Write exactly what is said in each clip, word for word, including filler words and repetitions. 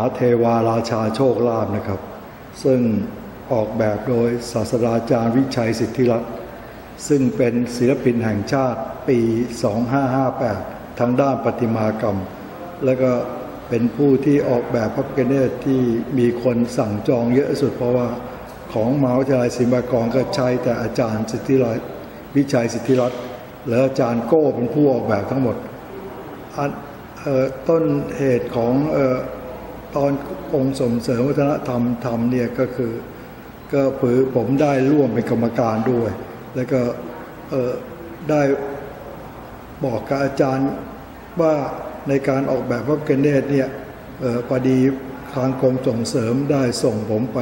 เทวาราชาโชคลาภนะครับซึ่งออกแบบโดยศาสตราจารย์วิชัยสิทธิรัตน์ซึ่งเป็นศิลปินแห่งชาติปีสองพันห้าร้อยห้าสิบแปดทางด้านประติมากรรมและก็เป็นผู้ที่ออกแบบพระพิฆเนศที่มีคนสั่งจองเยอะสุดเพราะว่าของมหาวิทยาลัยศิลปากรก็ใช้แต่อาจารย์สิทธิรัตน์วิชัยสิทธิรัตน์และอาจารย์โก้เป็นผู้ออกแบบทั้งหมดต้นเหตุของตอนองค์ส่งเสริมวัฒนธรรมธรรมเนี่ยก็คือก็ผือผมได้ร่วมเป็นกรรมการด้วยแล้วก็ได้บอกกับอาจารย์ว่าในการออกแบบพระพิฆเนศเนี่ยพอดีทางกรมส่งเสริมได้ส่งผมไป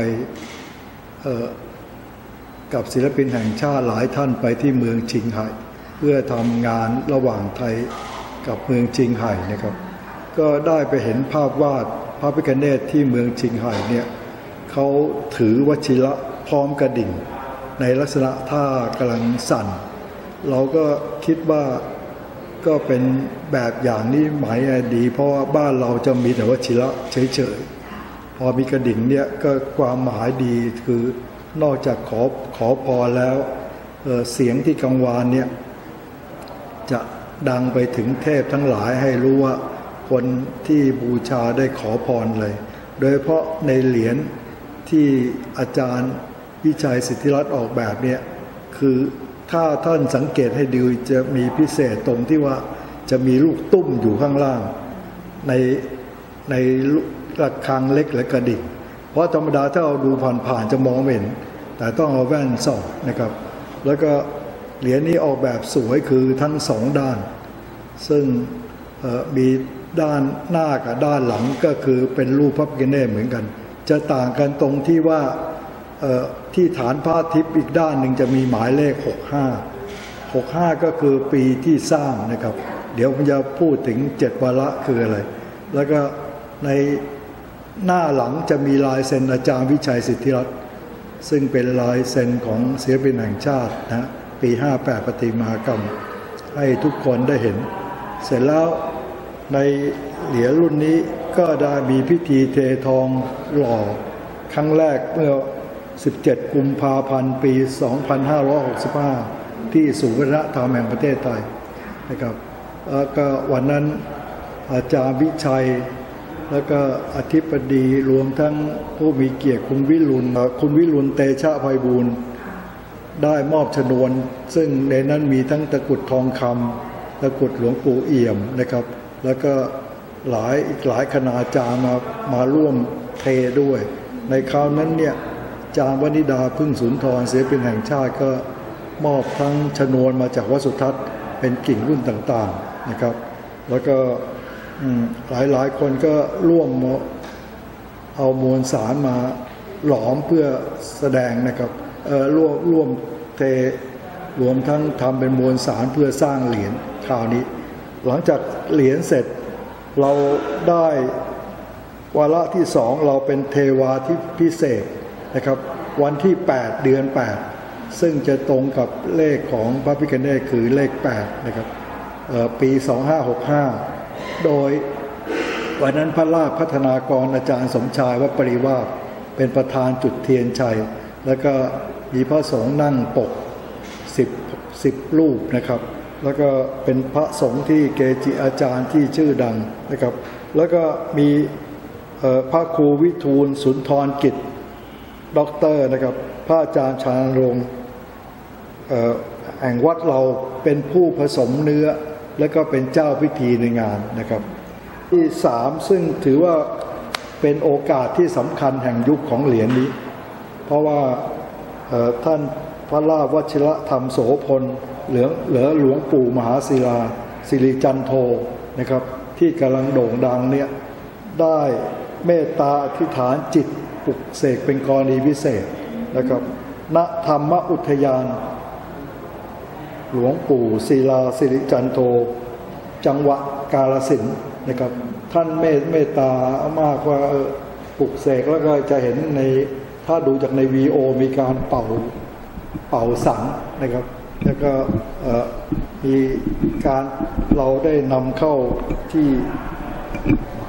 กับศิลปินแห่งชาติหลายท่านไปที่เมืองชิงไห่เพื่อทำงานระหว่างไทยกับเมืองชิงไห่นะครับก็ได้ไปเห็นภาพวาดพระพิฆเนศที่เมืองชิงไห่เนี่ยเขาถือวชิระพร้อมกระดิ่งในลักษณะท่ากำลังสั่นเราก็คิดว่าก็เป็นแบบอย่างนี้หมายดีเพราะว่าบ้านเราจะมีแต่วชิระเฉยๆพอมีกระดิ่งเนี่ยก็ความหมายดีคือนอกจากขอขอพรแล้ว เ, เสียงที่กังวานเนี่ยจะดังไปถึงเทพทั้งหลายให้รู้ว่าคนที่บูชาได้ขอพรเลยโดยเฉพาะในเหรียญที่อาจารย์วิชัยสิทธิรัตน์ออกแบบเนี่ยคือถ้าท่านสังเกตให้ดูจะมีพิเศษตรงที่ว่าจะมีลูกตุ้มอยู่ข้างล่างในในระฆังเล็กและกระดิ่งเพราะธรรมดาถ้าเราดูผ่านๆจะมองไม่เห็นแต่ต้องเอาแว่นส่องนะครับแล้วก็เหรียญนี้ออกแบบสวยคือทั้งสองด้านซึ่งมีด้านหน้ากับด้านหลังก็คือเป็นรูปพระพิฆเนศเหมือนกันจะต่างกันตรงที่ว่าที่ฐานพระอาทิตย์อีกด้านหนึ่งจะมีหมายเลขหกสิบห้า หกสิบห้าก็คือปีที่สร้างนะครับเดี๋ยวผมจะพูดถึงเจ็ดวาระคืออะไรแล้วก็ในหน้าหลังจะมีลายเซ็นอาจารย์วิชัยสิทธิรัตน์ซึ่งเป็นลายเซ็นของศิลปินแห่งชาตินะปีห้าสิบแปดประติมากรรมให้ทุกคนได้เห็นเสร็จแล้วในเหรียญรุ่นนี้ก็ได้มีพิธีเททองหล่อครั้งแรกเมื่อสิบเจ็ดกุมภาพันธ์ปีสองพันห้าร้อยหกสิบห้าที่ศูนย์วัฒนธรรมแห่งประเทศไทยนะครับแล้วก็วันนั้นอาจารย์วิชัยแล้วก็อธิบดีรวมทั้งผู้มีเกียรติคุณวิรุณคุณวิรุณเตชะไพบูลย์ได้มอบชนวนซึ่งในนั้นมีทั้งตะกรุดทองคำตะกรุดหลวงปู่เอี่ยมนะครับแล้วก็หลายอีกหลายคณาจารย์มามาร่วมเทด้วยในคราวนั้นเนี่ยอาจารย์วนิดาพึ่งสุนทรศิลปินแห่งชาติก็มอบทั้งชนวนมาจากวัดสุทัศน์เป็นกิ่งรุ่นต่างๆนะครับแล้วก็หลายๆคนก็ร่วมเอามวลสารมาหลอมเพื่อแสดงนะครับร่วมร่วมเทรวมทั้งทำเป็นมวลสารเพื่อสร้างเหรียญคราวนี้หลังจากเหรียญเสร็จเราได้วาระที่สองเราเป็นเทวาที่พิเศษนะครับวันที่แปดเดือนแปดซึ่งจะตรงกับเลขของพระพิฆเนศคือเลขแปดนะครับปีสองพันห้าร้อยหกสิบห้าโดยวันนั้นพระราชพัฒนากรอาจารย์สมชายวัดปริวาสเป็นประธานจุดเทียนชัยแล้วก็มีพระสงฆ์นั่งปกสิบ สิบรูปนะครับแล้วก็เป็นพระสงฆ์ที่เกจิอาจารย์ที่ชื่อดังนะครับแล้วก็มีพระครูวิทูลสุนทรกิจด็อกเตอร์นะครับพระอาจารย์ชาญรงค์แห่งวัดเราเป็นผู้ผสมเนื้อและก็เป็นเจ้าพิธีในงานนะครับที่สามซึ่งถือว่าเป็นโอกาสที่สำคัญแห่งยุคของเหรียญนี้เพราะว่าท่านพระราชวชิรธรรมโสพลเหลือเหลือหลวงปู่มหาศิลาสิริจันโทนะครับที่กำลังโด่งดังเนี่ยได้เมตตาอธิษฐานจิตปลุกเสกเป็นกรณีพิเศษนะครับณธรรมอุทยานหลวงปู่ศิลาสิริจันโทจังหวัดกาฬสินธุ์นะครับท่านเมตตามากว่าปลุกเสกแล้วก็จะเห็นในถ้าดูจากในวีโอมีการเป่าเป่าสังนะครับแล้วก็มีการเราได้นำเข้าที่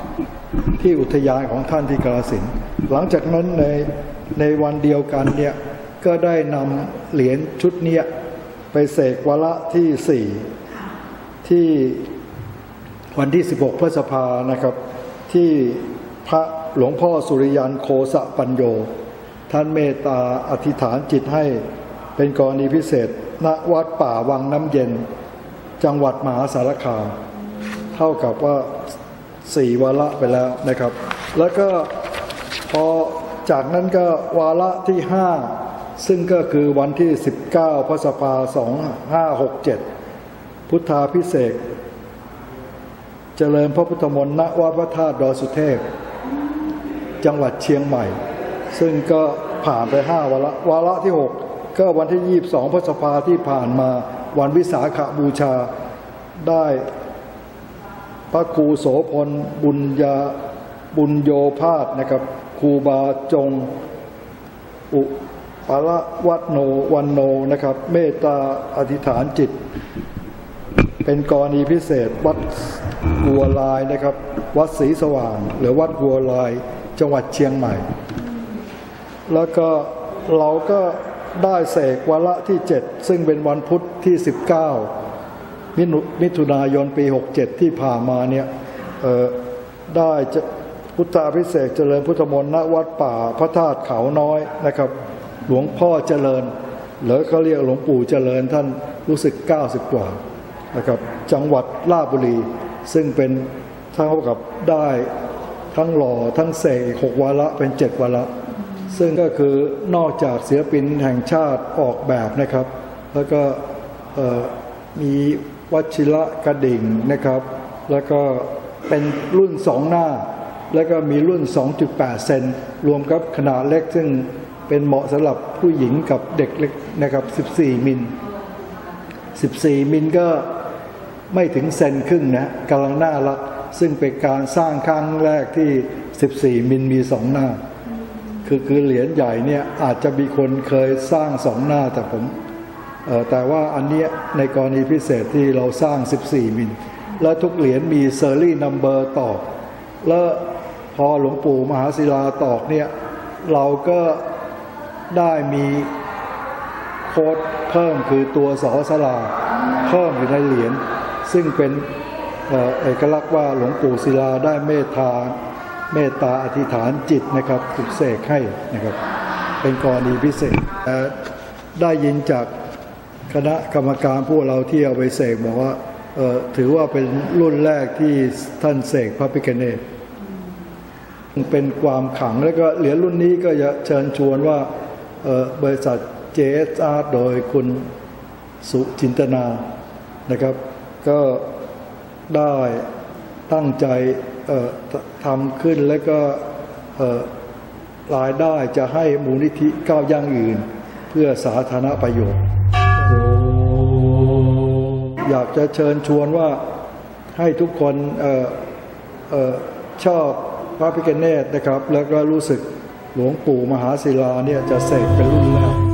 ที่อุทยานของท่านที่กาฬสินธุ์หลังจากนั้นในในวันเดียวกันเนี่ยก็ได้นำเหรียญชุดเนี้ยไปเสกวาระที่สี่ที่วันที่สิบหกพฤษภานะครับที่พระหลวงพ่อสุริยันโคสะปัญโยท่านเมตตาอธิษฐานจิตให้เป็นกรณีพิเศษณวัดป่าวังน้ำเย็นจังหวัดมหาสารคามเท่ากับว่าสี่วาระไปแล้วนะครับแล้วก็พอจากนั้นก็วาระที่ห้าซึ่งก็คือวันที่สิบเก้าพฤษภาคมสองพันห้าร้อยหกสิบเจ็ดพุทธาภิเษกเจริญพระพุทธมนต์ณวัดพระธาตุดอยสุเทพจังหวัดเชียงใหม่ซึ่งก็ผ่านไปห้าวาระวาระที่หกก็วันที่ยี่สิบสองพฤษภาคมที่ผ่านมาวันวิสาขบูชาได้พระครูโสพลบุญญาบุญโยภาสนะครับครูบาจงอุปาระวัตโนวันโนนะครับเมตตาอธิษฐานจิตเป็นกรณีพิเศษวัดกัวลายนะครับวัดศรีสว่างหรือวัดกัวลายจังหวัดเชียงใหม่แล้วก็เราก็ได้เสกวาระที่เจ็ดซึ่งเป็นวันพุธที่สิบเก้ามิถุนายนปีหกสิบเจ็ดที่ผ่านมาเนี่ยได้จะพุทธาภิเษกเจริญพุทธมนต์ณวัดป่าพระธาตุเขาน้อยนะครับหลวงพ่อเจริญหรือเขาเรียกหลวงปู่เจริญท่านรู้สึกเก้าสิบกว่านะครับจังหวัดราชบุรีซึ่งเป็นเท่ากับได้ทั้งหล่อทั้งเสกหกวาระเป็นเจ็ดวาระซึ่งก็คือนอกจากศิลปินแห่งชาติออกแบบนะครับแล้วก็มีวชิระกระดิ่งนะครับแล้วก็เป็นรุ่นสองหน้าแล้วก็มีรุ่น สองจุดแปด เซนรวมกับขนาดเล็กซึ่งเป็นเหมาะสำหรับผู้หญิงกับเด็กเล็กนะครับสิบสี่มิลสิบสี่มิลก็ไม่ถึงเซนครึ่งนะกำลังน่ารักซึ่งเป็นการสร้างครั้งแรกที่สิบสี่มิลมีสองหน้าคือคือเหรียญใหญ่เนี่ยอาจจะมีคนเคยสร้างสองหน้าแต่ผมเอ่อแต่ว่าอันเนี้ยในกรณีพิเศษที่เราสร้างสิบสี่มิลแล้วทุกเหรียญมีเซอร์รี่นัมเบอร์ตอกแล้วพอหลวงปู่มหาศิลาตอกเนี่ยเราก็ได้มีโค้ดเพิ่มคือตัวสอสลาเพิ่มอยู่ในเหรียญซึ่งเป็นเอกลักษณ์ว่าหลวงปู่ศิลาได้เมตตาเมตตาอธิษฐานจิตนะครับปลุกเสกให้นะครับเป็นกรณีพิเศษได้ยินจากคณะกรรมการพวกเราที่เอาไปเสกบอกว่าถือว่าเป็นรุ่นแรกที่ท่านเสกพระพิฆเนศเป็นความขลังแล้วก็เหรียญรุ่นนี้ก็จะเชิญชวนว่าบริษัท เจ เอส อาร์ โดยคุณสุจินตนานะครับก็ได้ตั้งใจทำขึ้นแล้วก็รายได้จะให้มูลนิธิก้าวย่างอื่นเพื่อสาธารณประโยชน์อยากจะเชิญชวนว่าให้ทุกคนเอ่อเอ่อชอบพระพิฆเนศนะครับแล้วก็รู้สึกหลวงปู่มหาศิลาเนี่ยจะเสกเป็นรุ่นแรก